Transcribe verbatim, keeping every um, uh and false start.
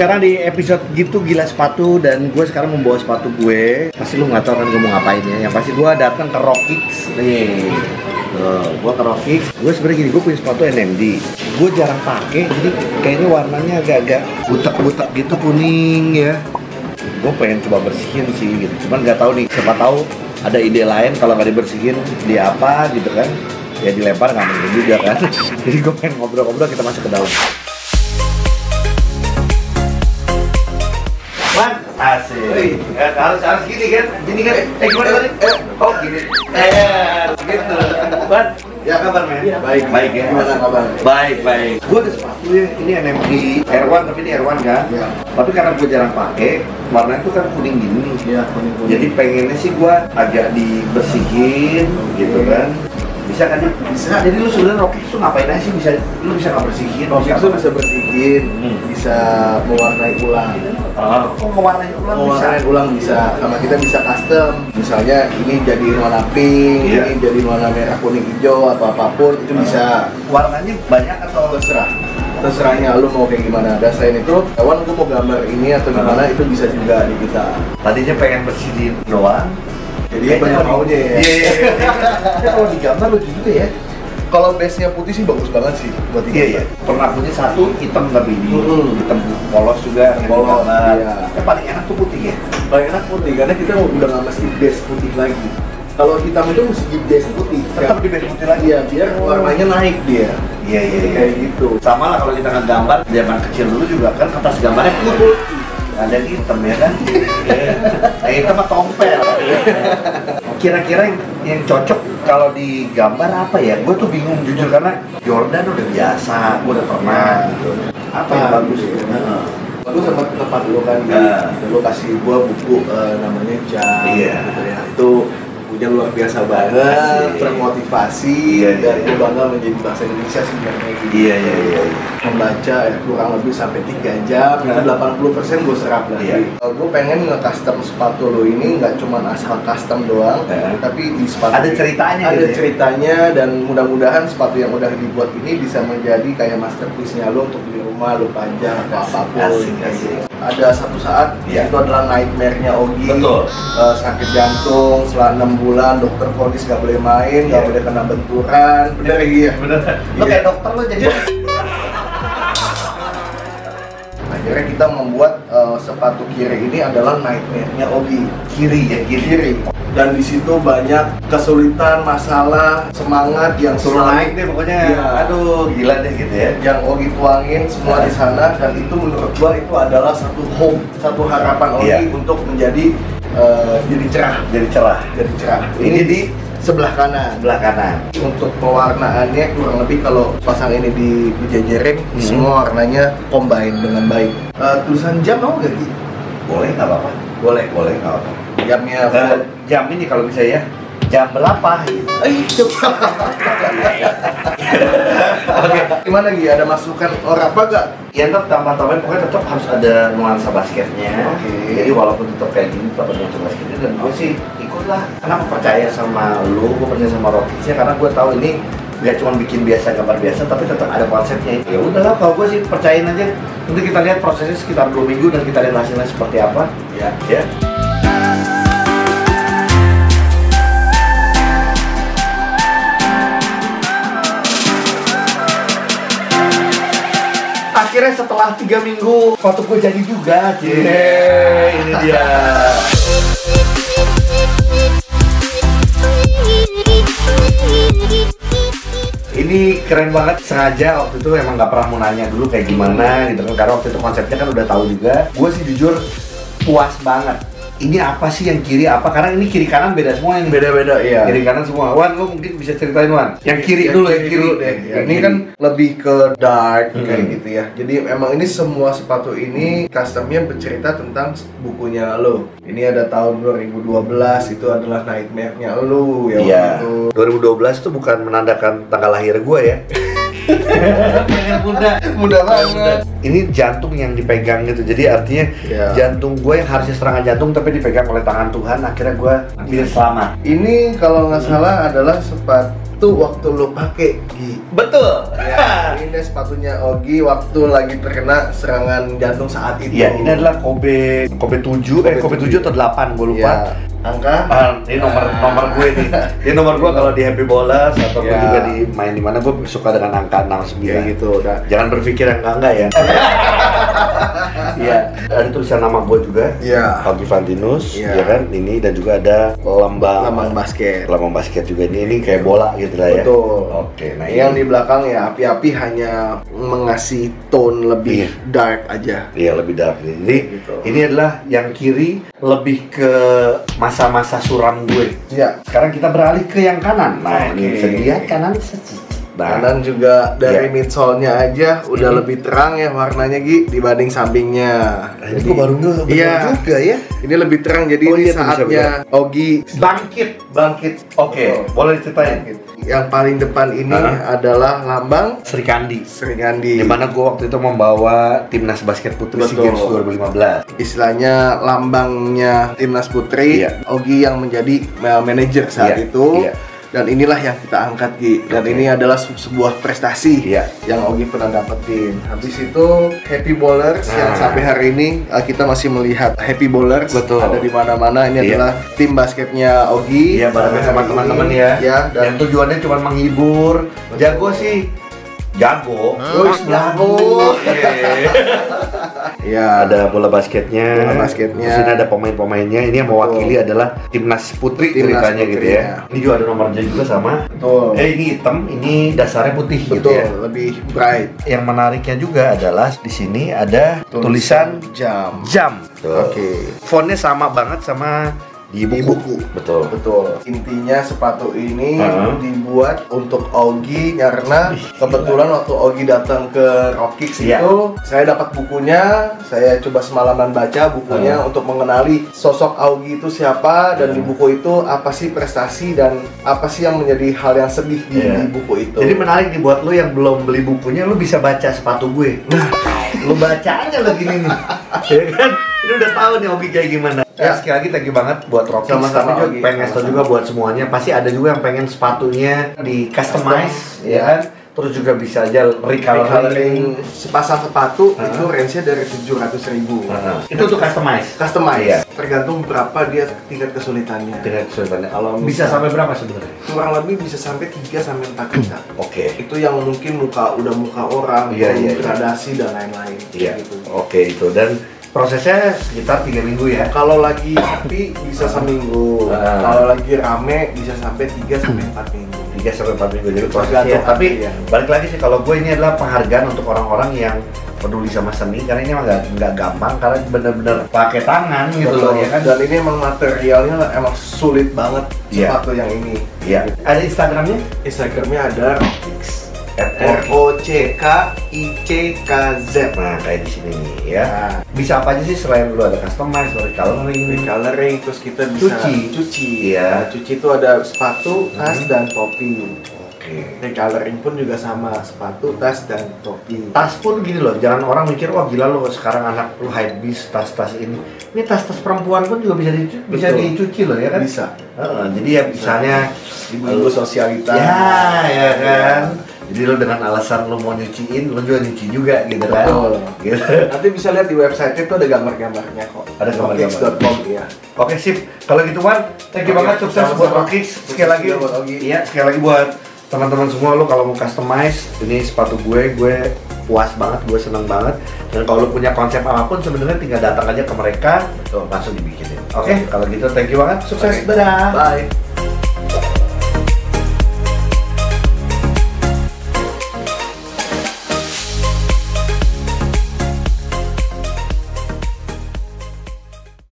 sekarang di episode Gitu Gila Sepatu, dan gue sekarang membawa sepatu gue. Pasti lu nggak tahu kan gue mau ngapain ya. Yang pasti gue datang ke Rockix nih. Tuh, gue ke Rockix. Gue sebenarnya gini, gue punya sepatu N M D. Gue jarang pakai, jadi kayaknya warnanya agak-agak butek-butek gitu, kuning ya. Gue pengen coba bersihin sih gitu. Cuman nggak tahu nih, siapa tahu ada ide lain kalau nggak dibersihin di apa gitu kan. Ya dilempar nggak mungkin juga kan. Jadi gue pengen ngobrol-ngobrol, kita masuk ke dalam. Wan, asik. Ya, harus harus gini kan? Gini kan? Eh gimana tadi? Eh, oh gini. Eh, gitu. Wan, ya kabar men? Ya. Baik, baik ya. Gimana kabar? Baik, baik. Gue ada sepatu ya, ini N M D R satu, tapi ini R satu kan? Iya. Tapi karena gue jarang pakai, warnanya itu kan kuning gini nih. Iya, kuning-kuning. Jadi pengennya sih gue agak dibersihin gitu kan. Bisa kan? Bisa. Jadi lu sebenarnya Rockix tuh ngapain aja sih? Bisa, lu bisa nggak bersihin? Rockix tuh bisa bersihin, hmm. bisa mewarnai ulang. Oh, kok mewarnai ulang bisa? Mewarnai ulang bisa. Sama kita bisa custom. Misalnya ini jadi warna pink, yeah. ini jadi warna merah, kuning, hijau atau apapun itu bisa. Warnanya banyak atau terserah? Terserahnya lu mau kayak gimana. Dan selain itu, kawan gue mau gambar ini atau gimana, itu bisa juga di kita. Tadinya pengen bersihin doang. Jadi banyak maunya ya. Iya, iya, iya. Kalau digambar lucu juga ya. Kalau base-nya putih sih bagus banget sih buat digambar. Iya, iya. Pernah punya satu hitam tapi ini hmm. hitam polos juga. Polos, iya. Yang paling enak tuh putih ya? Paling enak putih, karena kita udah nggak mesti base putih lagi. Kalau hitam itu mesti di base putih. Tetap di base putih lagi? Iya, biar warnanya naik dia. Iya, iya, iya. Kayak gitu. Sama lah kalau kita ngegambar, zaman kecil dulu juga kan kertas gambarnya putih. Ada yang hitam ya kan? Nah, hitam mah tompel. Kira-kira yang, yang cocok kalau digambar apa ya? Gue tuh bingung jujur, karena Jordan udah biasa, gue udah pernah gitu. Apa yang bagus ya? Nah. Lu sempat tempat dulu kan, nah. Lu kasih gua buku uh, namanya Jam, iya. Gitu ya. Itu punya luar biasa banget, termotivasi, iya, dan iya. gue bangga menjadi bahasa Indonesia sebenarnya gitu. Iya, iya, iya. Membaca ya kurang lebih sampai tiga jam, nah. Itu delapan puluh persen gue serap lagi. Iya. Uh, gue pengen nge-custom sepatu lo ini nggak cuma asal custom doang, iya. Tapi di sepatu ada ceritanya, ada gitu ceritanya ya? Dan mudah-mudahan sepatu yang udah dibuat ini bisa menjadi kayak masterpiece-nya lo untuk di rumah lo panjang atau apapun. Asik, asik. Ada satu saat ya. Itu adalah nightmare-nya Ogi. Betul. Uh, sakit jantung selama enam bulan, dokter vonis gak boleh main, yeah. Gak boleh kena benturan. Bener ya? Iya. Bener. Lo kayak dokter lo jadi. Akhirnya kita membuat uh, sepatu kiri ini adalah nightmare-nya Ogi. Kiri ya, kiri. kiri. Dan di situ banyak kesulitan, masalah, semangat yang suruh naik deh pokoknya. Ya. Aduh, gila deh gitu ya. Yang Ogi tuangin semua nah. Di sana, dan itu menurut gua itu adalah satu hope, satu harapan Ogi ya. Untuk menjadi uh, jadi cerah, jadi cerah, jadi cerah. Ini, ini di sebelah kanan. Sebelah kanan. Untuk pewarnaannya kurang lebih kalau pasang ini di dijajarin, hmm. Semua warnanya combine dengan baik. Uh, tulisan jam mau nggak Gi? Boleh, nggak apa-apa. Boleh, boleh nggak apa-apa. Jamnya uh, jam ini kalau bisa ya jam berapa gitu. Itu. Oke, gimana Gi? Ada masukan orang apa gak? Ya tetap tambah-tambahin, pokoknya tetap harus ada nuansa basketnya. Oke. Okay. Jadi walaupun tetap kayak gini, tetap ada nuansa basketnya. Dan gue sih ikutlah. Kenapa percaya sama lu? Gue percaya sama Rockix-nya karena gue tahu ini gak cuma bikin biasa, gambar biasa, tapi tetap ada konsepnya. Ya udahlah, kalau gue sih percayain aja. Nanti kita lihat prosesnya sekitar dua minggu dan kita lihat hasilnya seperti apa. Ya, ya. Akhirnya setelah tiga minggu foto gue jadi juga, cie. Yeah, ini dia. Ini keren banget, sengaja waktu itu emang gak pernah mau nanya dulu kayak gimana gitu kan, karena waktu itu konsepnya kan udah tahu juga. Gue sih jujur puas banget. Ini apa sih yang kiri apa? Karena ini kiri kanan beda semua ini. Beda-beda, iya. Kiri kanan semua. Wan, lo mungkin bisa ceritain Wan. Yang kiri yang dulu, yang kiri dulu deh. Ya, ini kiri. Kan lebih ke dark hmm. Kayak gitu ya. Jadi emang ini semua sepatu ini customnya bercerita tentang bukunya lo. Ini ada tahun dua ribu dua belas, itu adalah nightmare-nya lo ya. Iya. dua ribu dua belas itu bukan menandakan tanggal lahir gue ya. muda, muda banget. Ini jantung yang dipegang gitu, jadi artinya yeah. Jantung gue yang harusnya serangan jantung tapi dipegang oleh tangan Tuhan, akhirnya gue bisa selamat. Ini kalau nggak salah adalah sepatu itu waktu lo pakai, Gi. Betul. Ya, ini sepatunya Ogi waktu lagi terkena serangan jantung saat itu. Iya, ini adalah Kobe Kobe tujuh, eh Kobe tujuh atau delapan, gue lupa. Ya. Angka? Ah, ini nomor Ah. nomor gue nih. Ini nomor gue kalau di Happy Bowlers atau Ya. juga di main di mana gue suka dengan angka enam puluh sembilan. Kayak gitu udah. Jangan berpikir yang enggak enggak ya. Iya, ada tulisan nama gue juga. Iya. Augie Fantinus, Iya. ya kan? Ini dan juga ada lambang Lambang basket. lambang basket juga. Ini ini kayak bola gitu lah ya. Betul. Oke, nah Yang di belakang ya api-api hanya mengasih tone lebih Iya. dark aja. Iya, lebih dark. Jadi Gitu. ini adalah yang kiri lebih ke masa-masa suram gue. Ya. Sekarang kita beralih ke yang kanan. Nah, ini Oke. bisa dilihat kanan secicit. Nah, Kanan juga dari Iya. midsole-nya aja udah Ini. lebih terang ya warnanya, Gi, dibanding sampingnya. Nah, ini gue baru nge Iya. juga ya. Ini lebih terang, jadi Oh, ini iya tuh, bisa saatnya Ogi Bangkit. bangkit. Oke, Betul. boleh diceritain. Yang paling depan ini Hah? adalah lambang Sri Kandi. Sri Kandi. Di mana gue waktu itu membawa timnas basket putri SEA Betul. Games dua ribu lima belas. Istilahnya lambangnya timnas putri. Iya. Ogi yang menjadi uh, manajer saat Iya, itu. iya. Dan inilah yang kita angkat, Gi. Dan Oke. ini adalah se- sebuah prestasi Iya. yang Ogi pernah dapetin. Habis itu Happy Bowlers Nah. yang sampai hari ini uh, kita masih melihat Happy Bowlers Betul. ada di mana-mana. Ini Iya. adalah tim basketnya Ogi. Iya, bareng Sampai sama hari teman-teman ini. ya. Ya, dan Yang tujuannya cuma menghibur. Jago sih. Jago. Wih, jago. ya, Ada bola basketnya, Bola basketnya. Di sini ada pemain-pemainnya. Ini yang mewakili adalah timnas putri Timnas ceritanya gitu putri, ya. ya. Ini juga ada nomornya juga sama. betul. Eh ini hitam, ini dasarnya putih gitu Betul, ya. lebih bright. Yang menariknya juga adalah di sini ada tulisan jam. jam. Oke. Fontnya sama banget sama di buku. Di buku. Betul. Betul. Intinya sepatu ini Uh-huh. dibuat untuk Ogi karena kebetulan waktu Ogi datang ke Rockkicks Iya. itu saya dapat bukunya, saya coba semalaman baca bukunya Uh-huh. untuk mengenali sosok Ogi itu siapa dan di Uh-huh. buku itu apa sih prestasi dan apa sih yang menjadi hal yang sedih di, Iya. di buku itu. Jadi menarik nih buat lu yang belum beli bukunya, lu bisa baca sepatu gue. Nah, lu baca aja lo gini nih. Ya kan? Lu udah tahu nih Ogi kayak gimana. Ya, Ya. sekali lagi thank you banget buat Rockkicks. Sama-sama, Tapi juga Ogi. pengen ngasih tau Sama-sama. juga buat semuanya. Pasti ada juga yang pengen sepatunya di customize, Custom, ya kan? Terus juga bisa aja recoloring. Coloring sepasang sepatu Uh-huh. itu range-nya dari tujuh ratus ribu. Nah, itu tuh customize. Customize. Iya. Tergantung berapa dia tingkat kesulitannya. Dengan kesulitannya. Kalau Bisa misal- sampai berapa sebenarnya? Kurang lebih bisa sampai tiga sampai empat juta. Oke. Itu yang mungkin muka udah muka orang, Iya, iya, iya. gradasi dan lain-lain. Iya. Gitu. Oke itu dan prosesnya sekitar tiga minggu ya. Kalau lagi sepi bisa seminggu. Ah. Kalau lagi rame bisa sampai tiga sampai empat minggu. tiga sampai empat minggu jadi prosesnya. Tergantung Tapi hati, ya. balik lagi sih kalau gue ini adalah penghargaan untuk orang-orang yang peduli sama seni karena ini emang nggak nggak gampang karena bener-bener pakai tangan gitu loh ya kan. Dan ini emang materialnya emang sulit banget Iya. sepatu yang ini. Iya. Ada Instagramnya? Instagramnya ada Rockkicks. R R O C K I C K Z. Nah kayak di sini nih ya. Nah, Bisa apa aja sih selain lu ada customize, recoloring, recoloring terus kita bisa Cuci. cuci. Iya. Nah, cuci itu ada sepatu, tas Hmm. dan topi. Oke. Recoloring pun juga sama, sepatu, tas dan topi. Tas pun gini loh, jangan orang mikir wah gila lo sekarang anak lu hypebeast tas-tas ini. Ini tas-tas perempuan pun juga bisa dicuci, bisa Betul. dicuci loh ya kan? Bisa. Heeh, jadi ya misalnya Ibu-ibu sosialita. ya, ya kan. Jadi lo dengan alasan lo mau nyuciin, lo juga nyuci juga gitu kan? Betul. Gitu. Nanti bisa lihat di website itu ada gambar-gambarnya kok. Ada gambar-gambar. rockkicks dot com ya. Oke sip, kalau gitu Wan, thank you Oke, banget sukses sama-sama. buat Rockkicks. Sekali Sukses lagi, juga buat Ogi. iya sekali lagi buat teman-teman semua lo kalau mau customize ini sepatu gue, gue puas banget, gue seneng banget. Dan kalau lo punya konsep apapun sebenarnya tinggal datang aja ke mereka, tuh langsung dibikinin. Oke, Oke. kalau gitu thank you banget, sukses, Oke. dadah. Bye.